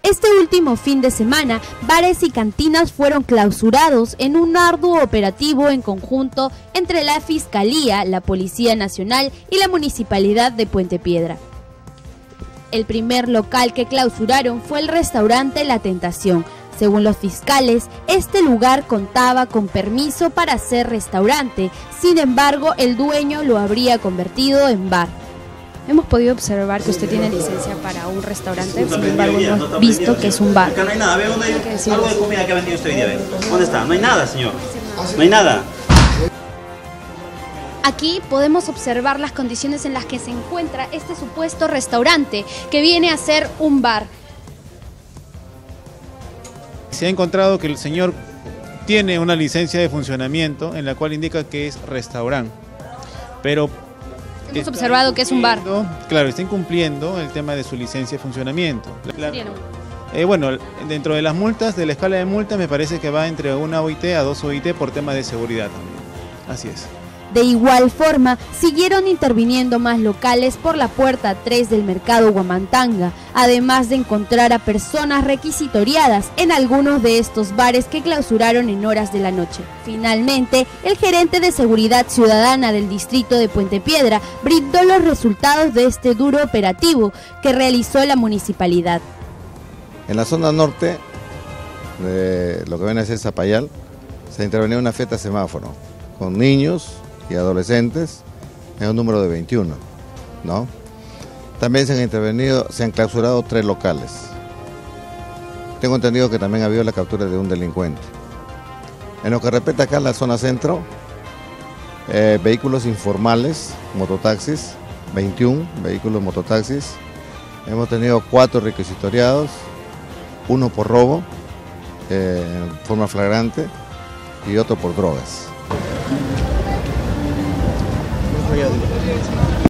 Este último fin de semana, bares y cantinas fueron clausurados en un arduo operativo en conjunto entre la Fiscalía, la Policía Nacional y la Municipalidad de Puente Piedra. El primer local que clausuraron fue el restaurante La Tentación. Según los fiscales, este lugar contaba con permiso para ser restaurante, sin embargo, el dueño lo habría convertido en bar. Hemos podido observar que usted tiene licencia para un restaurante, sin embargo hemos visto que es un bar. Acá no hay nada, ¿ve dónde hay algo de comida que ha vendido usted hoy día? ¿Dónde está? No hay nada, señor. No hay nada. Aquí podemos observar las condiciones en las que se encuentra este supuesto restaurante, que viene a ser un bar. Se ha encontrado que el señor tiene una licencia de funcionamiento en la cual indica que es restaurante, pero hemos observado que es un bar. Claro, está incumpliendo el tema de su licencia de funcionamiento. Bueno, dentro de las multas, de la escala de multas, me parece que va entre una OIT a 2 OIT por tema de seguridad también. Así es. De igual forma, siguieron interviniendo más locales por la puerta 3 del mercado Huamantanga, además de encontrar a personas requisitoriadas en algunos de estos bares que clausuraron en horas de la noche. Finalmente, el gerente de Seguridad Ciudadana del distrito de Puente Piedra brindó los resultados de este duro operativo que realizó la municipalidad. En la zona norte, de lo que viene a ser Zapayal, se intervenió una fiesta semáforo con niños y adolescentes en un número de 21, ¿no? También se han clausurado 3 locales. Tengo entendido que también ha habido la captura de un delincuente. En lo que respecta acá a la zona centro, vehículos informales, mototaxis, 21 vehículos mototaxis. Hemos tenido 4 requisitoriados, 1 por robo, en forma flagrante, y otro por drogas.